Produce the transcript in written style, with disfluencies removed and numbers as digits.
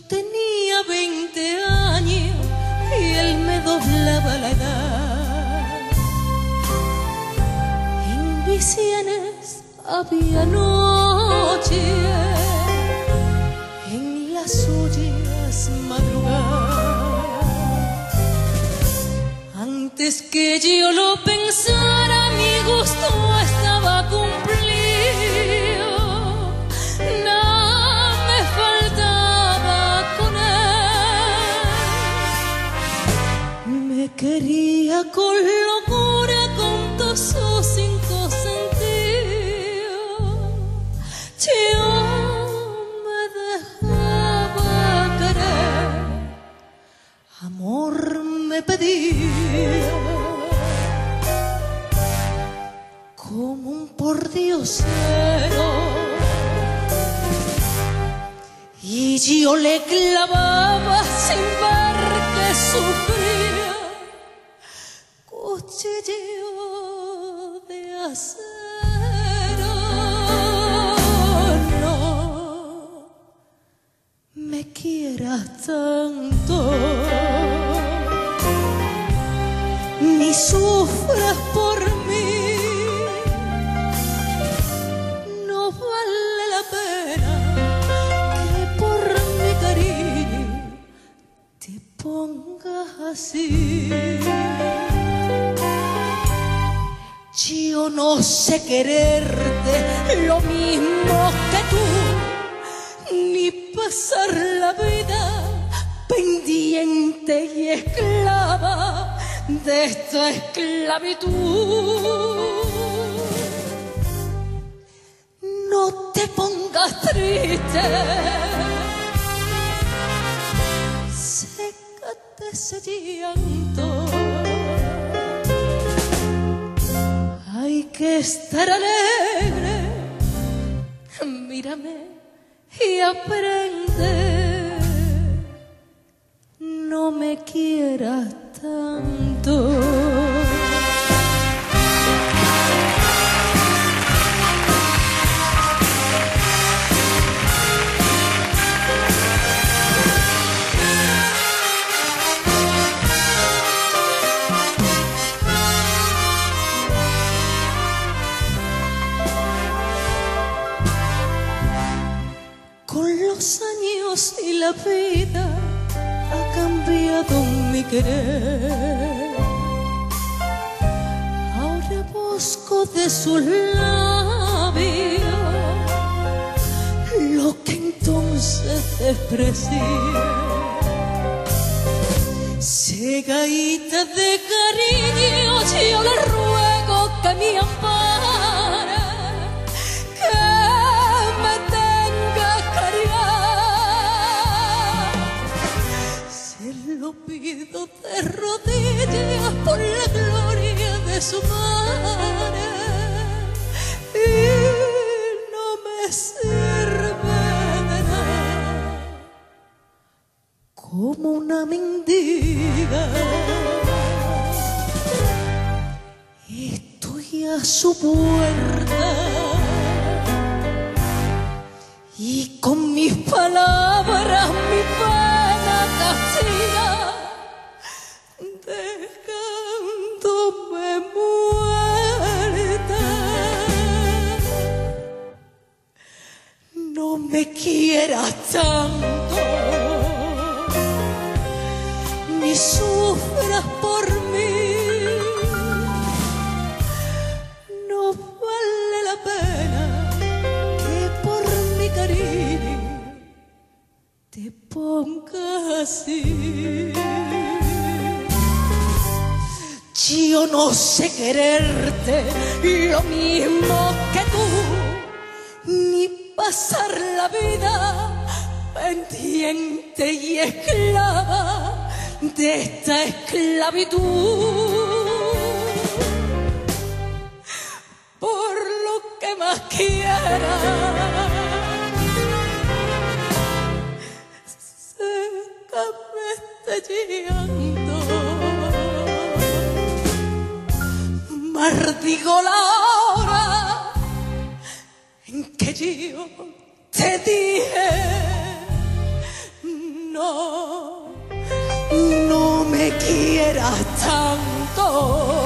tenía 20 años y él me doblaba la edad. En mis sienes había noche, en las suyas madrugadas. Antes que yo lo pensara, mi gusto estaba cumplido. Nada me faltaba con él. Me quería con locura, con todos sus 5 sentidos. Yo me dejaba querer, amor me pedía, como un pordiosero, y yo le clavaba sin ver que sufría, cuchillo de acero. No me quieras tanto, ni sufras por mí. No vale la pena que por mi cariño te pongas así. Yo no sé quererte lo mismo que tú, ni pasar la vida pendiente y esclava de esta esclavitud. No te pongas triste, sécate ese llanto. Hay que estar alegre, mírame y aprende. No me quieras tanto. Con los años y la vida ha cambiado mi querer. Ahora busco de sus labios lo que entonces desprecié. Cegadita de cariño, yo le ruego que me ampare, que me tenga caridad. Se lo pido de rodillas por la gloria de su madre, y no me sirve de nada como una mendiga. Estoy a su puerta y con mis palabras mi pena castiga, dejándome muerta. No me quieras tanto, ni sufras por mí. No vale la pena que por mi cariño te pongas así. Yo no sé quererte lo mismo que tú, ni pasar la vida pendiente y esclava de esta esclavitud. Por lo que más quiera, sécame este llanto. Maldigo la hora en que yo te dije me quieras tanto.